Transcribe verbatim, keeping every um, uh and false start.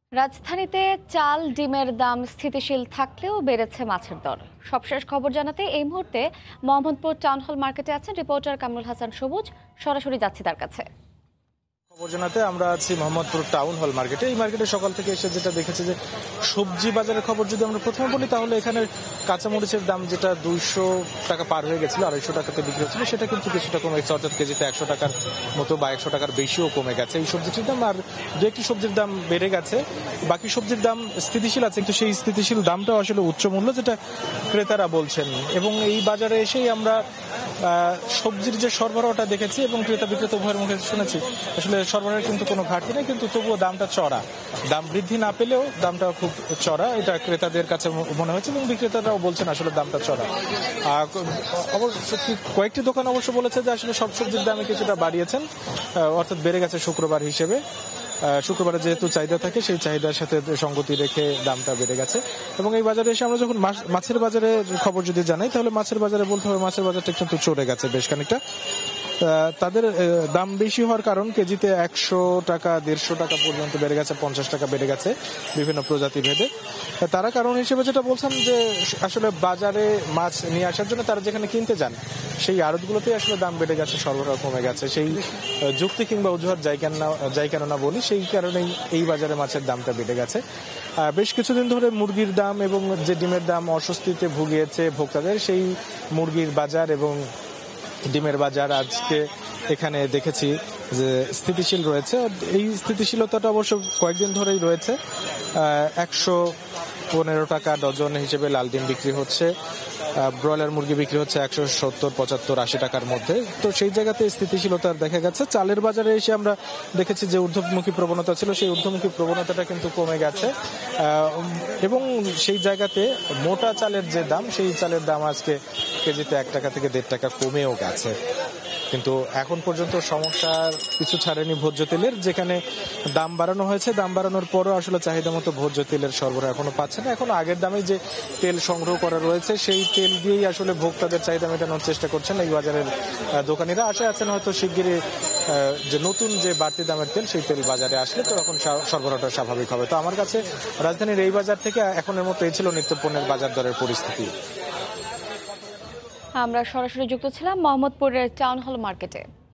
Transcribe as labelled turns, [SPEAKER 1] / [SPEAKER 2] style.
[SPEAKER 1] রাজধানীতে চাল ডিমের দাম স্থিতিশীল থাকলেও বেড়েছে মাছের দর। সবশেষ খবর জানাতে এই মুহূর্তে মোহাম্মদপুর টাউন হল মার্কেটে আছেন রিপোর্টার কামরুল হাসান সবুজ। সরাসরি যাচ্ছি তার কাছে।
[SPEAKER 2] খবর জানাতে আমরা আছি মোহাম্মদপুর টাউন হল মার্কেটে। এই মার্কেটে সকাল থেকে এসে যেটা দেখেছি যে সবজি বাজারের খবর যদি আমরা প্রথমে বলি, তাহলে এখানে কাঁচামরিচের দাম যেটা দুইশো টাকা পার হয়ে গেছিল, আড়াইশো টাকাতে বিক্রি হচ্ছিল, সেটা কিন্তু কিছুটা কমে গেছে, অর্থাৎ কেজিতে একশো টাকার মতো বা একশো টাকার বেশিও কমে গেছে এই সবজিটির দাম। আর দু একটি সবজির দাম বেড়ে গেছে, বাকি সবজির দাম স্থিতিশীল আছে, কিন্তু সেই স্থিতিশীল দামটাও আসলে উচ্চ মূল্য, যেটা ক্রেতারা বলছেন। এবং এই বাজারে এসেই আমরা সবজির যে সরবরাহটা দেখেছি এবং ক্রেতা বিক্রেতা উভয়ের মুখে শুনেছি, আসলে সরবরাহের কিন্তু কোনো ঘাটতি নেই, কিন্তু তবুও দামটা চড়া। দাম বৃদ্ধি না পেলেও দামটা খুব চড়া, এটা ক্রেতাদের কাছে মনে হয়েছে এবং বিক্রেতারাও বলছেন আসলে দামটা চড়া। অবশ্য কয়েকটি দোকান অবশ্য বলেছে যে আসলে সব সবজির দামে কিছুটা বাড়িয়েছেন, অর্থাৎ বেড়ে গেছে শুক্রবার হিসেবে। শুক্রবারে যেহেতু চাহিদা থাকে, সেই চাহিদার সাথে সঙ্গতি রেখে দামটা বেড়ে গেছে। এবং এই বাজারে এসে আমরা যখন মাছের বাজারে খবর যদি জানাই, তাহলে মাছের বাজারে বলতে হবে মাছের বাজারটা কিন্তু চড়ে গেছে বেশ খানিকটা। তাদের দাম বেশি হওয়ার কারণ কেজিতে একশো টাকা দেড়শো টাকা পর্যন্ত বেড়ে গেছে, পঞ্চাশ টাকা বেড়ে গেছে বিভিন্ন প্রজাতি ভেদে। তারা কারণ হিসেবে যেটা বলছেন যে আসলে বাজারে মাছ নিয়ে আসার জন্য তারা যেখানে কিনতে যান, সেই আড়তগুলোতেই আসলে দাম বেড়ে গেছে, সরবরাহ কমে গেছে। সেই যুক্তি কিংবা অজুহাত যাই কেন না যাই কেন না বলি, সেই কারণেই এই বাজারে মাছের দামটা বেড়ে গেছে। বেশ কিছুদিন ধরে মুরগির দাম এবং যে ডিমের দাম অস্বস্তিতে ভুগিয়েছে ভোক্তাদের, সেই মুরগির বাজার এবং ডিমের বাজার আজকে এখানে দেখেছি যে স্থিতিশীল রয়েছে। এই স্থিতিশীলতাটা অবশ্য কয়েকদিন ধরেই রয়েছে। একশো পনেরো টাকা ডজন হিসেবে লাল ডিম বিক্রি হচ্ছে, ব্রয়লার মুরগি বিক্রি হচ্ছে একশো সত্তর পঁচাত্তর আশি টাকার মধ্যে। তো সেই জায়গাতে স্থিতিশীলতা দেখা গেছে। চালের বাজারে এসে আমরা দেখেছি যে ঊর্ধ্বমুখী প্রবণতা ছিল, সেই ঊর্ধ্বমুখী প্রবণতাটা কিন্তু কমে গেছে। এবং সেই জায়গাতে মোটা চালের যে দাম, সেই চালের দাম আজকে কেজিতে এক টাকা থেকে দেড় টাকা কমেও গেছে। কিন্তু এখন পর্যন্ত সমস্যার কিছু ছাড়েনি ভোজ্য তেলের, যেখানে দাম বাড়ানো হয়েছে, দাম বাড়ানোর পরও আসলে চাহিদা মতো ভোজ্য তেলের সরবরাহ এখনো পাচ্ছে না। এখন আগের দামে যে তেল সংগ্রহ করা রয়েছে, সেই তেল দিয়েই আসলে ভোক্তাদের চাহিদা মেটানোর চেষ্টা করছেন এই বাজারের দোকানিরা। আশা আছেন হয়তো শিগগিরই যে নতুন যে বাড়তি দামের তেল, সেই তেল বাজারে আসলে তো তখন সরবরাহটা স্বাভাবিক হবে। তো আমার কাছে রাজধানীর এই বাজার থেকে এখনের মতো এই ছিল নিত্যপণ্যের বাজার দরের পরিস্থিতি।
[SPEAKER 1] আমরা সরাসরি যুক্ত ছিলাম মোহাম্মদপুরের টাউন হল মার্কেটে।